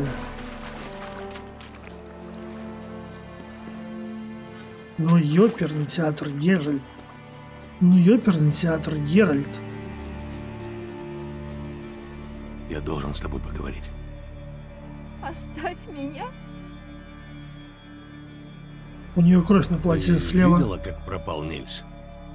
Ну, ёперный театр Геральт. Ну, ёперный театр Геральт. Я должен с тобой поговорить. Оставь меня. У нее кровь на платье Ты слева. видела, как пропал Нильс?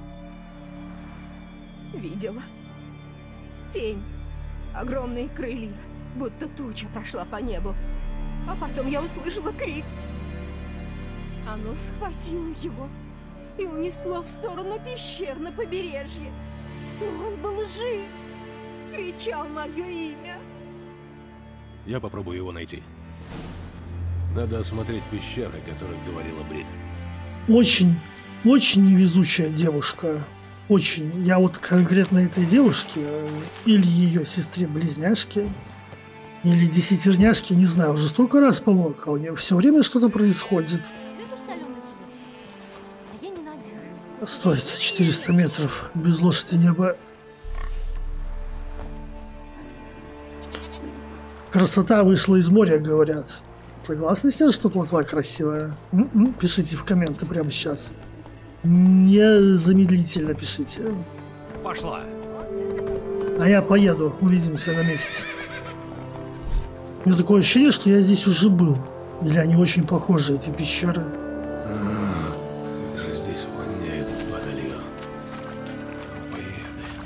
Видела. Тень. Огромные крылья. Будто туча прошла по небу. А потом я услышала крик. Оно схватило его и унесло в сторону пещер на побережье. Но он был жив. Кричал мое имя. Я попробую его найти. Надо осмотреть пещеры, о которых говорила Брит. Очень, очень невезучая девушка. Очень. Я вот конкретно этой девушке, или ее сестре-близняшке, или десятерняшке, не знаю, уже столько раз помог, а у нее все время что-то происходит. Стоит четыреста метров. Без лошади небо. Красота вышла из моря, говорят. Согласны с тем, что плотва красивая? М-м, пишите в комменты прямо сейчас. Незамедлительно пишите. Пошла. А я поеду. Увидимся на месте. У меня такое ощущение, что я здесь уже был. Или они очень похожи, эти пещеры. А, как же здесь воняет водолью. Трупоеды.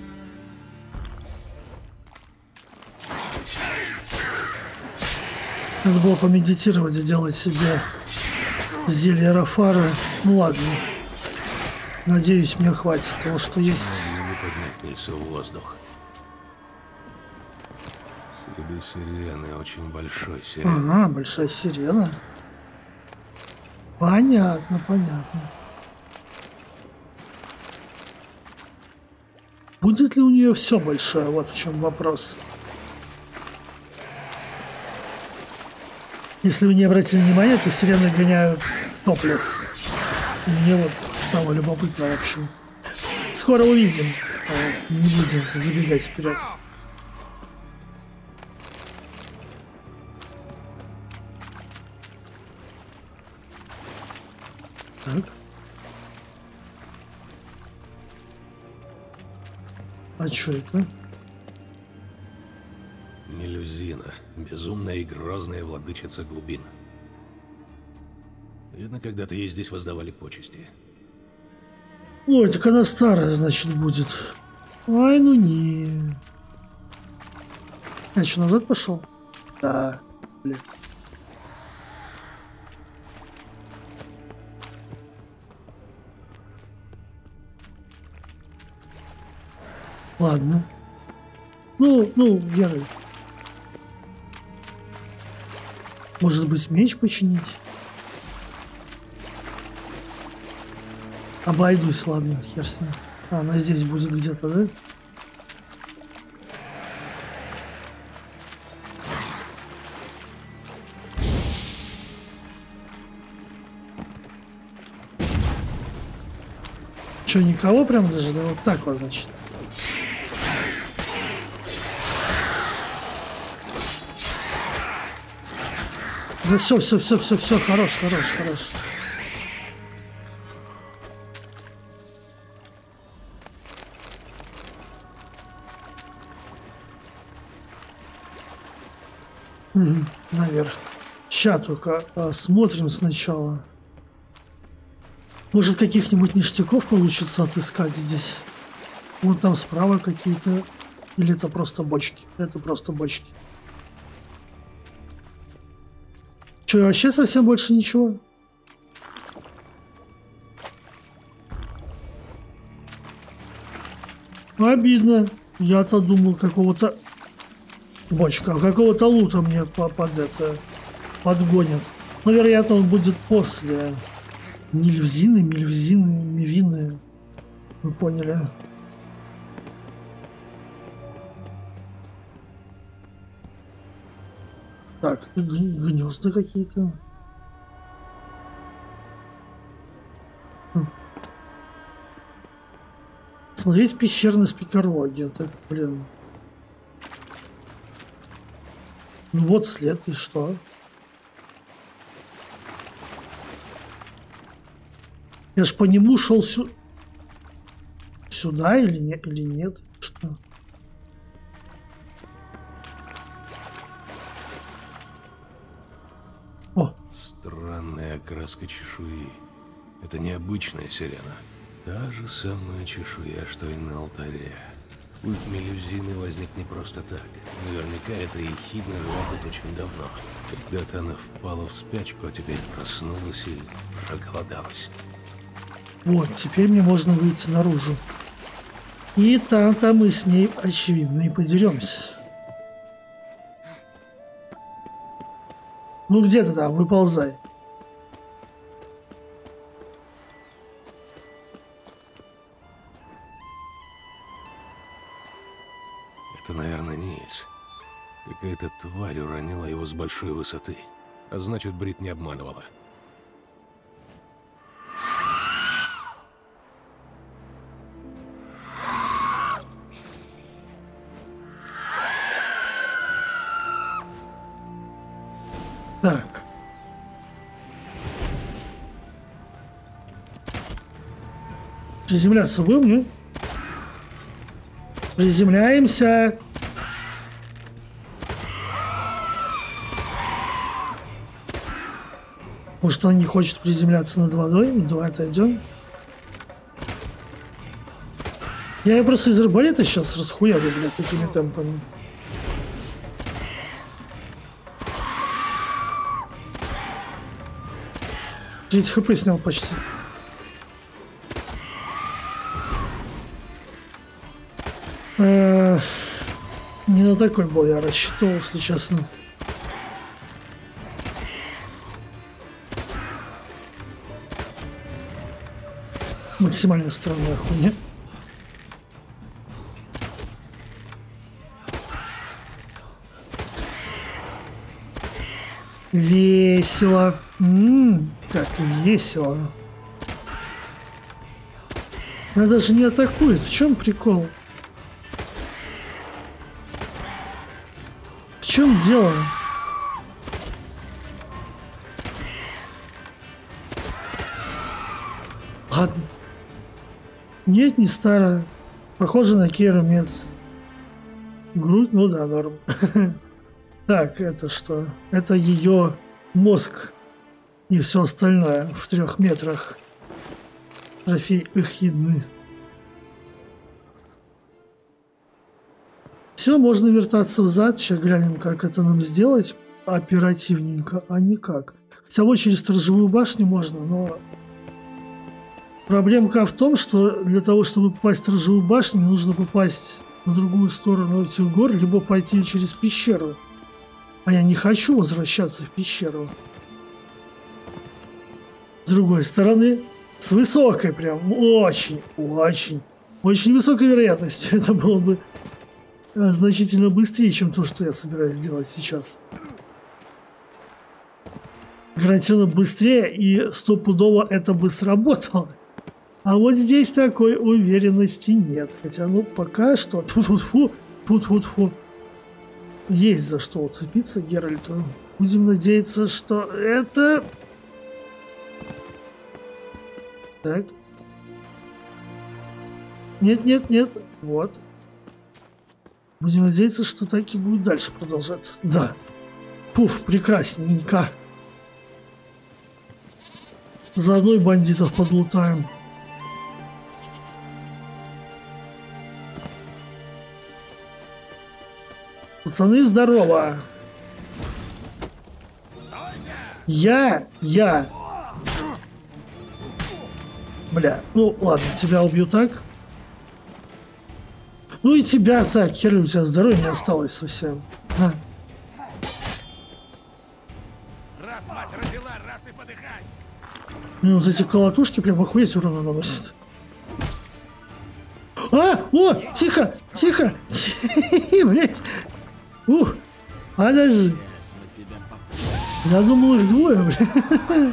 Надо было помедитировать, сделать себе зелье Рафара. Ну ладно. Надеюсь, мне хватит того, что есть. Не поднять Нильса в воздух. Следы сирены, очень большой сирены. Ага, большая сирена. Понятно, понятно. Будет ли у нее все большое? Вот в чем вопрос. Если вы не обратили внимания, то сирены гоняют топлес. И мне вот стало любопытно, в общем. Скоро увидим. Не будем забегать вперед. Так. А что это? Мелюзина. Безумная и грозная владычица глубин. Видно, когда-то ей здесь воздавали почести. Ой, так она старая, значит, будет. Ай, ну не. Я что, назад пошел? Да, блин. Ладно. Ну, ну, Геральт. Может быть, меч починить? Обойдусь, ладно, хер с ним. А, она здесь будет где-то, да? Че, никого прям даже, да? Вот так вот, значит. Да все, все, все, все, все, хорош, хорош, хорош. Угу, наверх. Сейчас только осмотрим сначала. Может, каких-нибудь ништяков получится отыскать здесь? Вон там справа какие-то. Или это просто бочки? Это просто бочки. Че, вообще совсем больше ничего? Обидно. Я-то думал, какого-то... Бочка, какого-то лута мне под это... подгонят. Но, вероятно, он будет после... Нильвзины, Мильвзины, Мивины. Вы поняли? Так, это гнезда какие-то. Хм. Смотреть пещерный спикороги. Так, блин. Ну вот след, и что? Я ж по нему шел сю... сюда или нет, или нет? Что? О! Странная окраска чешуи. Это необычная сирена. Та же самая чешуя, что и на алтаре. Культ мелюзины возник не просто так. Наверняка эта ехидна жила тут очень давно. Когда-то она впала в спячку, а теперь проснулась и проголодалась. Вот, теперь мне можно выйти наружу. И там-то мы с ней, очевидно, и подеремся. Ну где ты там? Выползай. Это, наверное, Нильс. Какая-то тварь уронила его с большой высоты. А значит, Брит не обманывала. Так. Приземляться будем, не? Приземляемся. Может, он не хочет приземляться над водой? Давай отойдем. Я ее просто из арбалета сейчас расхуярю, блядь, такими темпами. тридцать хп снял почти. Э-э- не на такой бой я рассчитывал, если честно. Максимально странная хуйня. Весело. М-м, как весело. Она даже не атакует. В чем прикол? В чем дело? Ладно. Нет, не старая. Похоже на Кейру Мец. Грудь, ну да, норм. Так, это что? Это ее мозг. И все остальное в трех метрах. Трофей Эхидны. Все, можно вертаться взад. Сейчас глянем, как это нам сделать оперативненько, а никак. Хотя вот через сторожевую башню можно, но... Проблемка в том, что для того, чтобы попасть в сторожевую башню, мне нужно попасть на другую сторону этих гор, либо пойти через пещеру. А я не хочу возвращаться в пещеру. С другой стороны, с высокой прям, очень, очень, очень высокой вероятностью это было бы значительно быстрее, чем то, что я собираюсь сделать сейчас. Гарантированно быстрее, и стопудово это бы сработало. А вот здесь такой уверенности нет. Хотя, ну, пока что... Тут-тут-фу, тут-тут-фу. Есть за что уцепиться Геральту. Будем надеяться, что это... Так. Нет, нет, нет. Вот. Будем надеяться, что так и будет дальше продолжаться. Да. Пуф, прекрасненько. Заодно и бандитов подлутаем. Пацаны, здорово. Я, я. Бля, ну ладно, тебя убью так. Ну и тебя так, херы, у тебя здоровья не осталось совсем. А. Раз мать родила, раз и подыхать. Ну, вот эти колотушки прям охуеть урона наносят. А! О! Тихо! Тихо! Блять! Ух! Подожди! Я думал, их двое, блядь.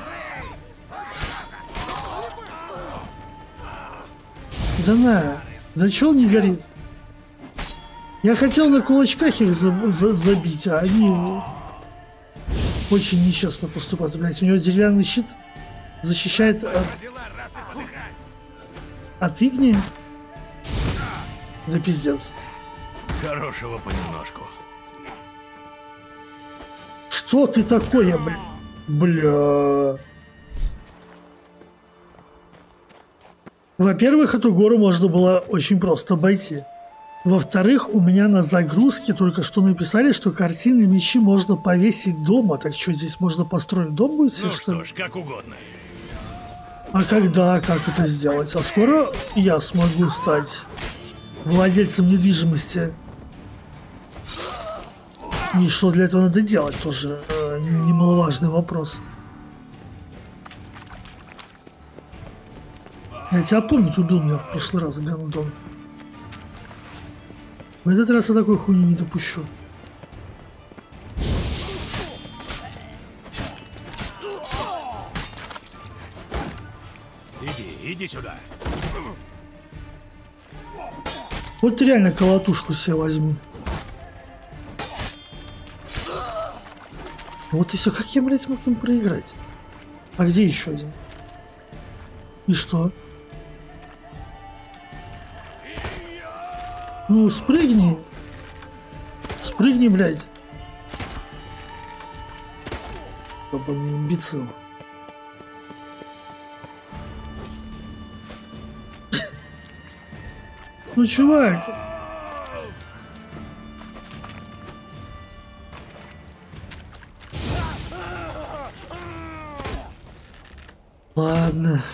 Да на! Да чё он не горит? Я хотел на кулачках их за за забить, а они очень нечестно поступают. Блять, у него деревянный щит защищает от, от игни. Да пиздец. Хорошего понемножку. Что ты такое, бля? Бля. Во-первых, эту гору можно было очень просто обойти. Во-вторых, у меня на загрузке только что написали, что картины и мечи можно повесить дома. Так что, здесь можно построить дом будет? Ну что, что ж, как угодно. А когда, как это сделать? А скоро я смогу стать владельцем недвижимости. И что для этого надо делать, тоже э, немаловажный вопрос. Я тебя помню, ты убил меня в прошлый раз, гандон. В этот раз я такой хуйни не допущу. Иди, иди сюда. Вот ты реально колотушку себе возьми. Вот и все. Как я, блядь, мог им проиграть? А где еще один? И что? Ну, спрыгни. Спрыгни, блядь. Ебаный имбецил. Ну, чувак. Ладно.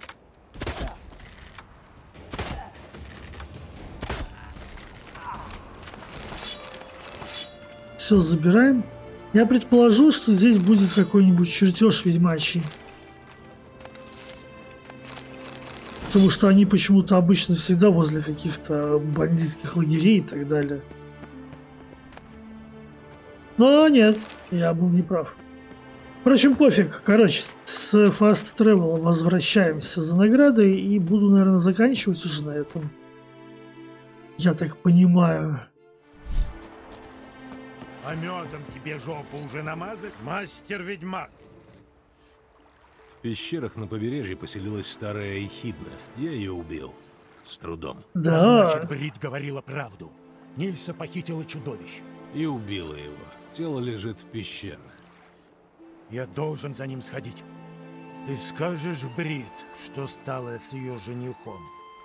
Все, забираем. Я предположу, что здесь будет какой-нибудь чертеж ведьмачий. Потому что они почему-то обычно всегда возле каких-то бандитских лагерей и так далее. Но нет, я был неправ. Впрочем, пофиг. Короче, с Fast Travel возвращаемся за наградой и буду, наверное, заканчивать уже на этом. Я так понимаю. А медом тебе жопу уже намазать, мастер-ведьмак? В пещерах на побережье поселилась старая Эхидна. Я ее убил. С трудом. Да. Значит, Брит говорила правду. Нильса похитила чудовище. И убила его. Тело лежит в пещерах. Я должен за ним сходить. Ты скажешь Брит, что стало с ее женихом?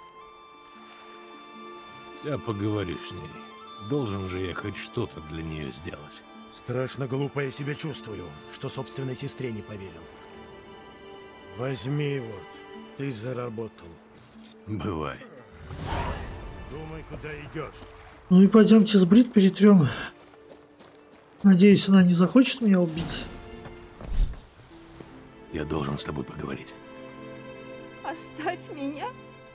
Я поговорю с ней. Должен же я хоть что-то для нее сделать. Страшно глупо я себя чувствую, что собственной сестре не поверил. Возьми его, ты заработал. Бывай. Думай, куда идешь. Ну и пойдемте с Брит перетрем. Надеюсь, она не захочет меня убить. Я должен с тобой поговорить. Оставь меня.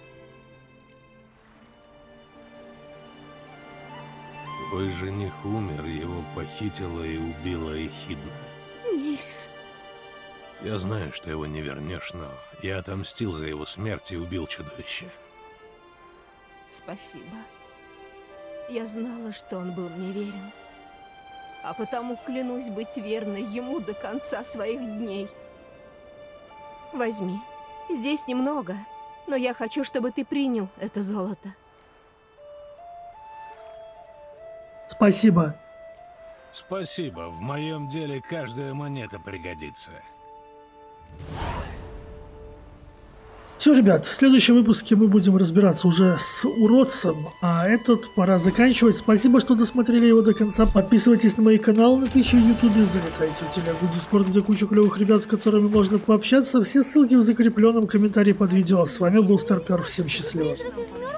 Твой жених умер, его похитила и убила Эхидна. Нильс. Я знаю, что его не вернешь, но я отомстил за его смерть и убил чудовище. Спасибо. Я знала, что он был мне верен. А потому клянусь быть верной ему до конца своих дней. Возьми. Здесь немного, но я хочу, чтобы ты принял это золото. Спасибо. Спасибо. В моем деле каждая монета пригодится. Все, ребят, в следующем выпуске мы будем разбираться уже с уродцем, а этот пора заканчивать. Спасибо, что досмотрели его до конца. Подписывайтесь на мои каналы на Твиче и Ютубе, залетайте в Телегу, Дискорд, где куча клевых ребят, с которыми можно пообщаться. Все ссылки в закрепленном комментарии под видео. С вами был Старпер, всем счастливо.